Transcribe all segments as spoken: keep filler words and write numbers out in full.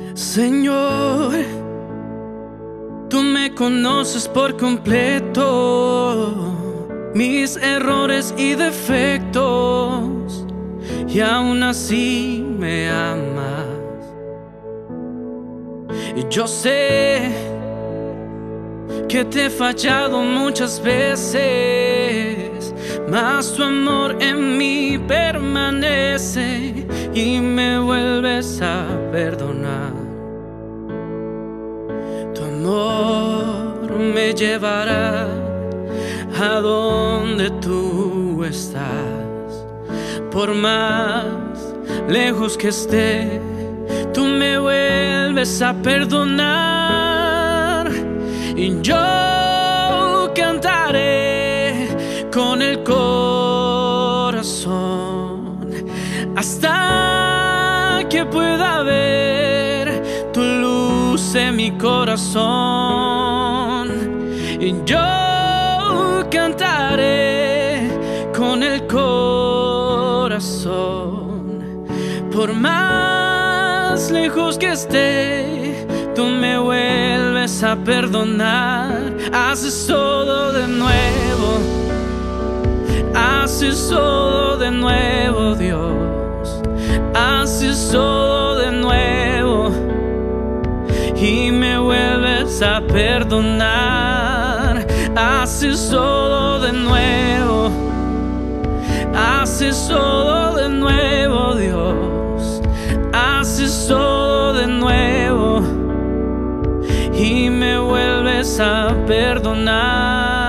Señor, tú me conoces por completo, mis errores y defectos, y aún así me amas. Y yo sé que te he fallado muchas veces, mas tu amor en mí permanece y me vuelves a perdonar. Tu amor me llevará a donde tú estás. Por más lejos que esté, tú me vuelves a perdonar. Y yo cantaré con el corazón hasta que pueda ver tu luz en mi corazón. Y yo cantaré con el corazón. Por más lejos que esté, tú me vuelves a perdonar. Haces todo de nuevo, haces todo de nuevo, Dios. Haces todo de nuevo y me vuelves a perdonar. Haces todo de nuevo, haces todo de nuevo, Dios. Haces todo de nuevo y me vuelves a perdonar.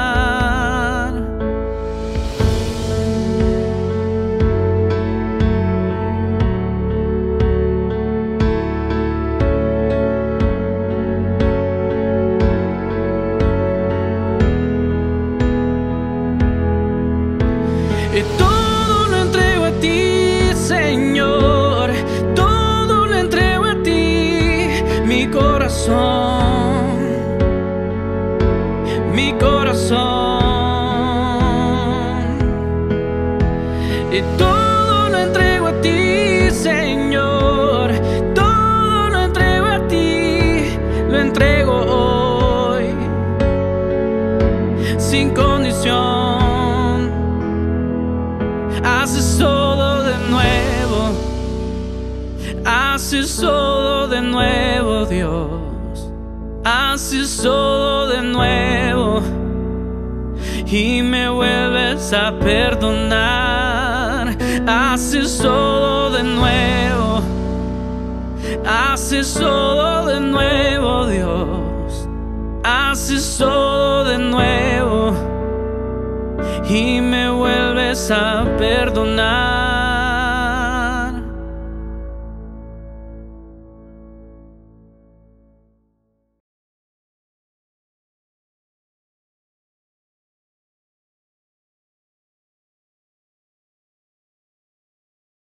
Y todo lo entrego a ti, Señor. Todo lo entrego a ti, mi corazón, mi corazón. Y todo lo entrego a ti, Señor. Todo lo entrego a ti, lo entrego hoy, sin condición. Haces todo de nuevo, haces todo de nuevo, Dios. Haces todo de nuevo y me vuelves a perdonar. Haces todo de nuevo, haces todo de nuevo, Dios. Haces todo de nuevo y me vuelves a perdonar.